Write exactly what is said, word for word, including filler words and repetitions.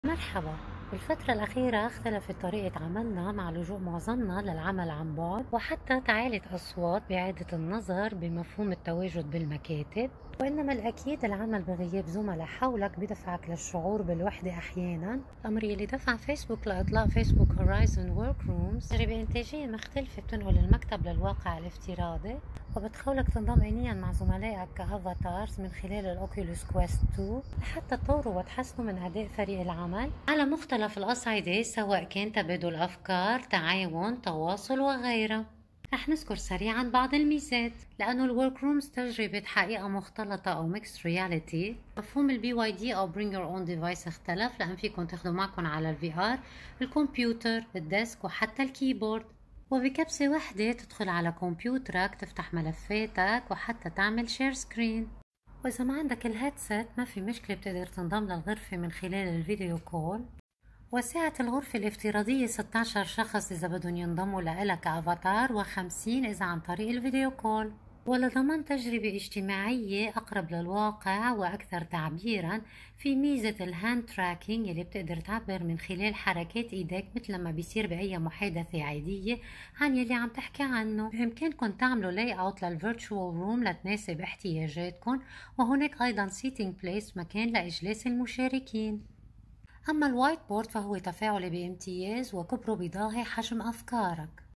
مرحبا. بالفترة الأخيرة اختلفت طريقة عملنا مع لجوء معظمنا للعمل عن بعد، وحتى تعالت أصوات بإعادة النظر بمفهوم التواجد بالمكاتب. وإنما الأكيد العمل بغياب زملاء حولك بدفعك للشعور بالوحدة أحيانا، الأمر يلي دفع فيسبوك لإطلاق فيسبوك هورايزون ورك رومز، تجربة إنتاجية مختلفة بتنقل المكتب للواقع الافتراضي، وبتخولك تنضم إنيا مع زملائك كأفاتارز من خلال الأوكيولوس كويست تو لحتى تطوروا وتحسنوا من أداء فريق العمل على مختلف الأصعدة، سواء كان تبادل أفكار، تعاون، تواصل وغيرها. رح نذكر سريعا بعض الميزات، لأنه الورك رومز تجربة حقيقة مختلطة أو ميكس رياليتي. مفهوم البي واي دي أو Bring Your Own Device اختلف، لأن فيكم تاخدوا معكم على الفي آر الكمبيوتر، الديسك، وحتى الكيبورد، وبكبسة واحدة تدخل على كمبيوترك، تفتح ملفاتك، وحتى تعمل شير سكرين. وإذا ما عندك الهيدسет ما في مشكلة، بتقدر تنضم للغرفة من خلال الفيديو كول. وسعة الغرفة الافتراضية ستة عشر شخص إذا بدهم ينضموا لإلك كأفاتار، وخمسين إذا عن طريق الفيديو كول. ولضمان تجربة اجتماعية أقرب للواقع وأكثر تعبيرا، في ميزة الهاند تراكينج اللي بتقدر تعبر من خلال حركات إيديك مثل ما بيصير بأي محادثة عادية عن يلي عم تحكي عنه. بإمكانكم تعملوا لاي اوت للفيرتشوال روم لتناسب احتياجاتكم، وهناك أيضا سيتينج بليس، مكان لإجلاس المشاركين. أما الوايت بورد فهو تفاعلي بامتياز، وكبره بيضاهي حجم أفكارك.